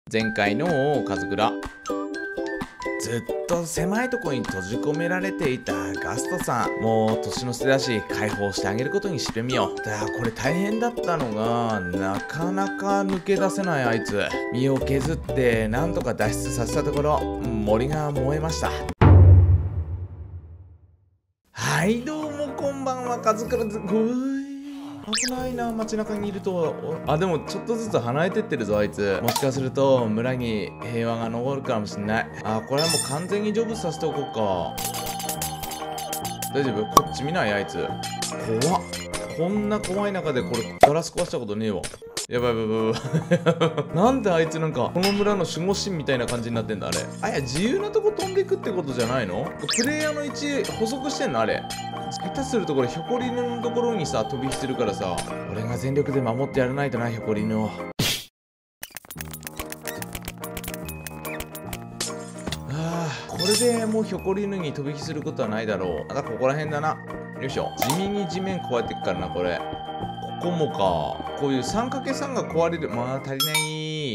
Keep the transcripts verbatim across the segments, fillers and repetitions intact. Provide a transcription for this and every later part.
前回のカズクラ、ずっと狭いところに閉じ込められていたガストさん、もう年の瀬だし解放してあげることにしてみよう。だからこれ大変だったのが、なかなか抜け出せないあいつ。身を削ってなんとか脱出させたところ、森が燃えました。はい、どうもこんばんは、カズクラです。ぐーい、危ないな、街中にいると。あ、でもちょっとずつ離れてってるぞあいつ。もしかすると村に平和が残るかもしんない。あ、これはもう完全にジョブさせておこうか。大丈夫？こっち見ないあいつ。怖っ。こんな怖い中でこれガラス壊したことねえわ。やばいやばいやばい。なんであいつなんかこの村の守護神みたいな感じになってんだあれ。あ、いや自由なとこ飛んでいくってことじゃないの？プレイヤーの位置補足してんのあれ。下手するとこれひょこり犬のところにさ飛び火するからさ、俺が全力で守ってやらないとな、ひょこり犬を。ああ、これでもうひょこり犬に飛び火することはないだろう。あ、ここら辺だな。よいしょ。地味に地面壊れてくからなこれ。ここもか。こういう さんかけさん が壊れる。まあ足りない。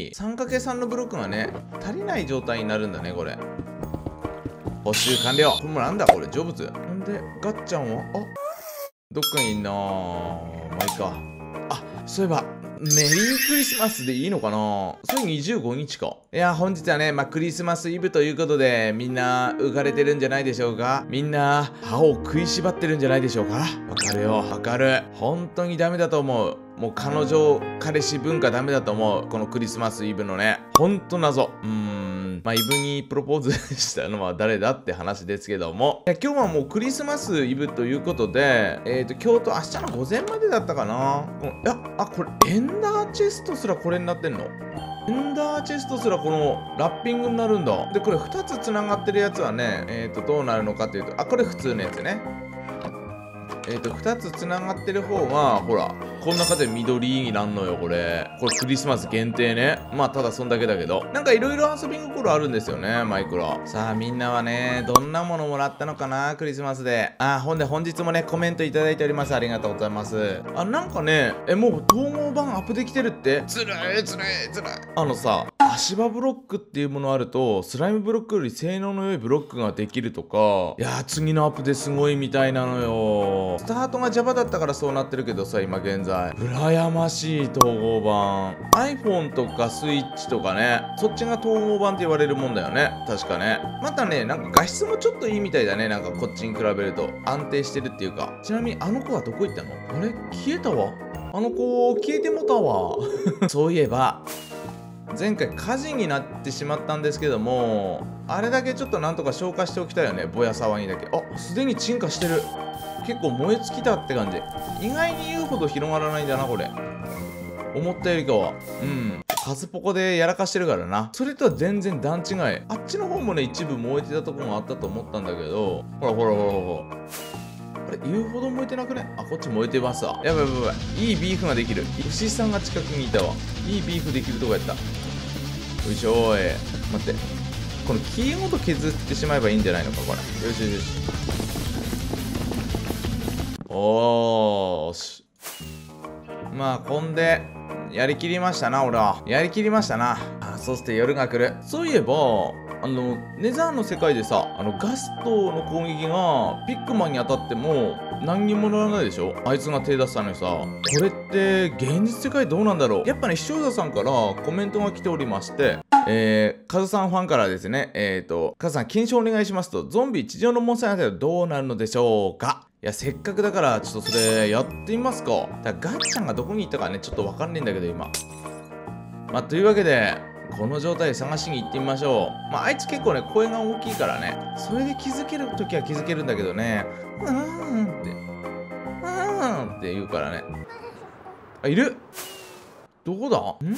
さんかけさん のブロックがね足りない状態になるんだねこれ。補修完了。これもなんだこれ、成仏。なんでガッチャンはあどっかにいんな。まあいいか。あ、そういえばメリークリスマスでいいのかな。それにじゅうごにちか。いや本日はね、まあ、クリスマスイブということでみんな浮かれてるんじゃないでしょうか。みんな歯を食いしばってるんじゃないでしょうか。わかるよわかる。本当にダメだと思う。もう彼女彼氏文化ダメだと思う。このクリスマスイブのね、ほんと謎。うーん、まあイブにプロポーズしたのは誰だって話ですけども、いや今日はもうクリスマスイブということで、えっと今日と明日の午前までだったかな。このいやあこれエンダーチェストすらこれになってんの。エンダーチェストすらこのラッピングになるんだ。でこれふたつつながってるやつはね、えっとどうなるのかというと、あこれ普通のやつね。えっとふたつつながってる方がほらこんな感じで緑になんのよこれ。これクリスマス限定ね。まあただそんだけだけど、なんかいろいろ遊び心あるんですよねマイクロ。さあみんなはねどんなものもらったのかなクリスマスで。あ、ほんで本日もねコメントいただいております。ありがとうございます。あ、なんかねえもう統合版アップできてるって。つらいつらいつらい。あのさ、足場ブロックっていうものあるとスライムブロックより性能の良いブロックができるとか、いやー次のアップですごいみたいなのよ。スタートが Java だったからそうなってるけどさ、今現在羨ましい統合版。 iPhone とか Switch とかね、そっちが統合版って言われるもんだよね確かね。またねなんか画質もちょっといいみたいだね。なんかこっちに比べると安定してるっていうか。ちなみにあの子はどこ行ったの？あれ消えたわ。あの子消えてもたわそういえば前回火事になってしまったんですけども、あれだけちょっとなんとか消化しておきたいよね。ぼや騒ぎだけ。あ、すでに鎮火してる。結構燃え尽きたって感じ。意外に言うほど広がらないんだなこれ。思ったよりかは。うん、数ポコでやらかしてるからな。それとは全然段違い。あっちの方もね一部燃えてたとこがあったと思ったんだけど、ほらほらほらほら、あれ言うほど燃えてなくね？あ、こっち燃えてますわ。やばいやばいやばい。いいビーフができる。牛さんが近くにいたわ。いいビーフできるとこやった。よいしょーい。待って、この木ごと削ってしまえばいいんじゃないのかこれ。よしよしよし。おーし。まあこんでやりきりましたな。俺はやりきりましたな。あ、そして夜が来る。そういえばあのネザーの世界でさ、あのガストの攻撃がピックマンに当たっても何にもならないでしょ。あいつが手出したのにさ。これって現実世界どうなんだろう。やっぱね視聴者さんからコメントが来ておりまして、えー、カズさんファンからですね、えっとカズさん検証お願いしますと、ゾンビ地上のモンスターになったらどうなるのでしょうか。いやせっかくだからちょっとそれやってみますか。だからガッチャンがどこに行ったかねちょっとわかんないんだけど今。まあというわけでこの状態で探しに行ってみましょう。まああいつ結構ね声が大きいからね、それで気づけるときは気づけるんだけどね、うーんってうーんって言うからね。あ、いる。どこだ？ん？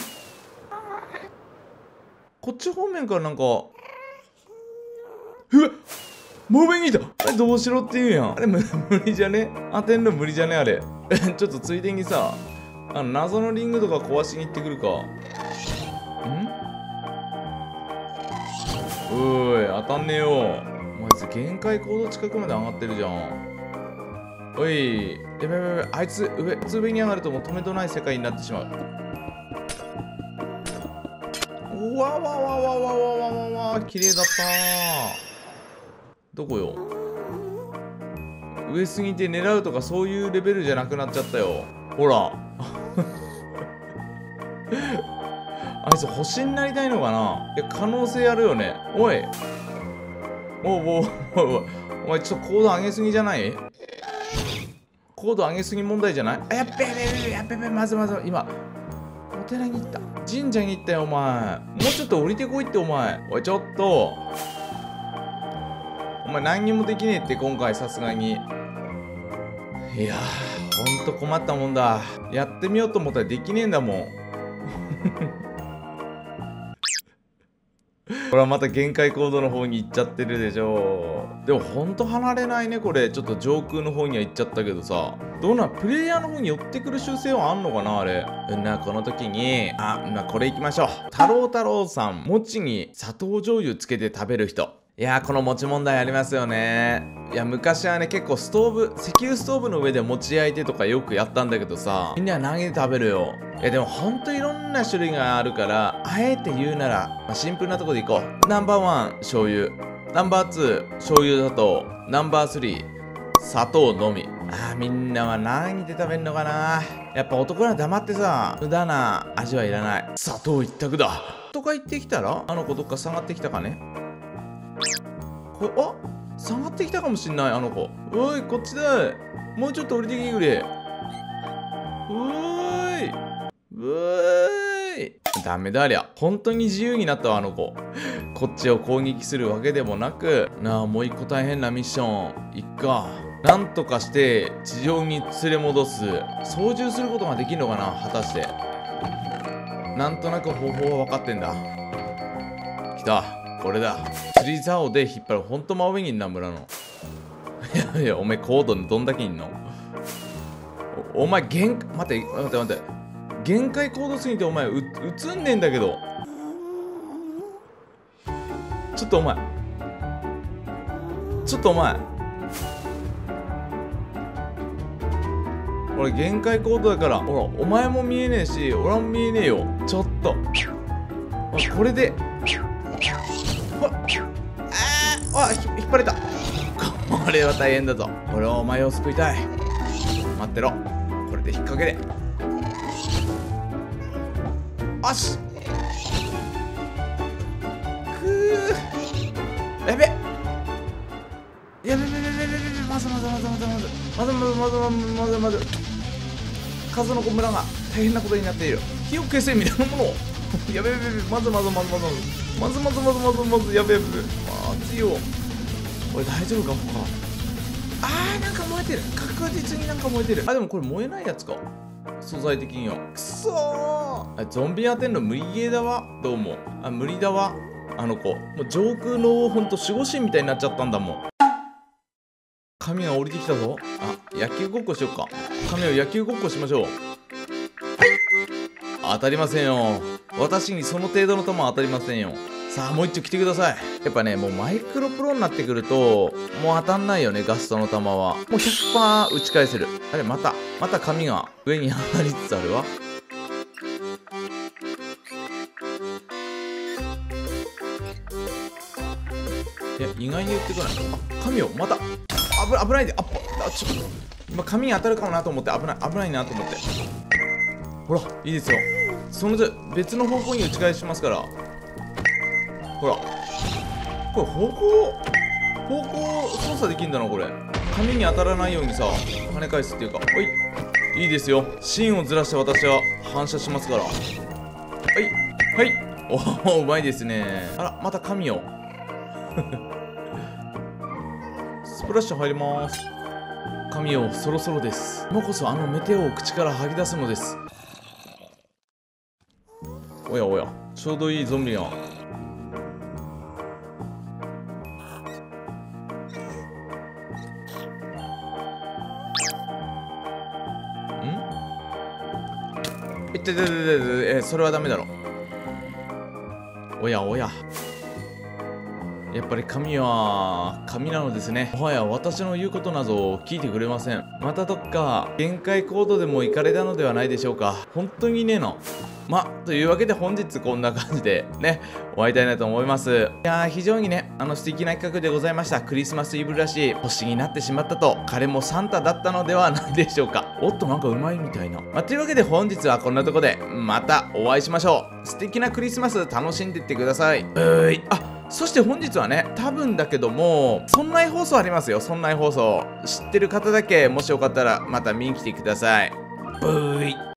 こっち方面からなんか、うわっもう上にいた。あれどうしろって言うやん。あれ無理じゃね？当てんの無理じゃねあれちょっとついでにさ、あの謎のリングとか壊しに行ってくるか。ん？おーい、当たんねえよ。お前限界高度近くまで上がってるじゃん。おい、やべやべやべ、あいつ上、上に上がるともう止めとない世界になってしまう。おうわわわわわわわわわ、綺麗だった。どこよ。上すぎて狙うとかそういうレベルじゃなくなっちゃったよ。ほらあいつ星になりたいのかな。いや、可能性あるよね。おいおうおうおうおう、お前ちょっと高度上げすぎじゃない？高度上げすぎ問題じゃない？あ、やっべやべやべやべやべ、まずまず今お寺に行った、神社に行ったよ。お前もうちょっと降りてこいって。お前おい、ちょっとお前何にもできねえって今回さすがに。いやー、ほんと困ったもんだ。やってみようと思ったらできねえんだもんこれはまた限界コードの方に行っちゃってるでしょ。でもほんと離れないねこれ。ちょっと上空の方には行っちゃったけどさ、どうなん、プレイヤーの方に寄ってくる習性はあんのかなあれ。うんな、この時にあなこれ行きましょう。太郎太郎さん、餅に砂糖醤油つけて食べる人。いやー、この餅問題ありますよね。いや、昔はね、結構ストーブ、石油ストーブの上で餅焼いてとかよくやったんだけどさ、みんなは何で食べるよ。いや、でもほんといろんな種類があるから、あえて言うなら、まあ、シンプルなとこでいこう。ナンバーワン、醤油。ナンバーツー、醤油砂糖。ナンバースリー、砂糖のみ。あー、みんなは何で食べんのかな。やっぱ男は黙ってさ、無駄な味はいらない。砂糖一択だ。とか言ってきたら、あの子どっか下がってきたかね。これ、あ、下がってきたかもしんない、あの子。おい、こっちだ。もうちょっと降りてきてくれ。おーい。うーい。ダメだありゃ。本当に自由になったわ、あの子。こっちを攻撃するわけでもなく、なあ、もう一個大変なミッション。いっか。なんとかして地上に連れ戻す。操縦することができるのかな、果たして。なんとなく方法は分かってんだ。来た。これだ。釣り竿で引っ張る。ほんと真上にいんな、村の。いやいや、お前高度にどんだけいんの。 お, お前限界、待って待って待って、限界高度すぎてお前 う, 映んねえんだけど。ちょっとお前ちょっとお前俺限界高度だから、ほらお前も見えねえし俺も見えねえよ。ちょっとこれでああ、引っ張れた。これは大変だぞ。俺はお前を救いたい。待ってろ。これで引っ掛けで。よし。くー。やべ。やべやべやべやべやべ。まずまずまずまずまずまずまずまずまずまず数の子村が大変なことになっている。火を消せみたいなものを。やべやべやべ。まずまずまずまずまずまずまずまずまずやべやべ。まずいよ。これ大丈夫か。他あー、なんか燃えてる。確実になんか燃えてる。あ、でもこれ燃えないやつか、素材的には。くそー。ゾンビ当てんの無理ゲーだわ。どうも。あ、無理だわ。あの子もう上空のほんと守護神みたいになっちゃったんだもん。神が降りてきたぞ。あ、野球ごっこしよっか。神を野球ごっこしましょう。はい。当たりませんよ。私にその程度の球は当たりませんよ。さあ、もう一丁来てください。やっぱね、もうマイクロプロになってくるともう当たんないよね、ガストの球は。もう ひゃくパーセント 打ち返せる。あれ、またまた紙が上に上がりつつあるわ。いや、意外に言ってこない。あ、紙をまた危危ないで。あっあ、ちょっと今紙に当たるかもなと思って、危ない危ないなと思って。ほら、いいですよ。その別の方向に打ち返しますから。ほら、これ方向方向操作できるんだなこれ。紙に当たらないようにさ跳ね返すっていうか。はい、いいですよ。芯をずらして私は反射しますから。はいはい、おお、うまいですね。あら、また紙をスプラッシュ入ります。紙をそろそろです。今こそあのメテオを口から吐き出すのです。おやおや、ちょうどいいゾンビが。いっててててて、え、それはダメだろ。おやおや。 やっぱり神は神なのですね。もはや私の言うことなど聞いてくれません。またどっか限界コードでも行かれたのではないでしょうか。本当にねえの。ま、というわけで本日こんな感じでね、終わりたいなと思います。いやー、非常にね、あの素敵な企画でございました。クリスマスイブらしい星になってしまったと、彼もサンタだったのではないでしょうか。おっと、なんかうまいみたいな。まあ、というわけで本日はこんなとこで、またお会いしましょう。素敵なクリスマス楽しんでってください。うーい。あ、そして本日はね、多分だけども、そんな放送ありますよ。そんな放送。知ってる方だけ、もしよかったらまた見に来てください。ブーイ。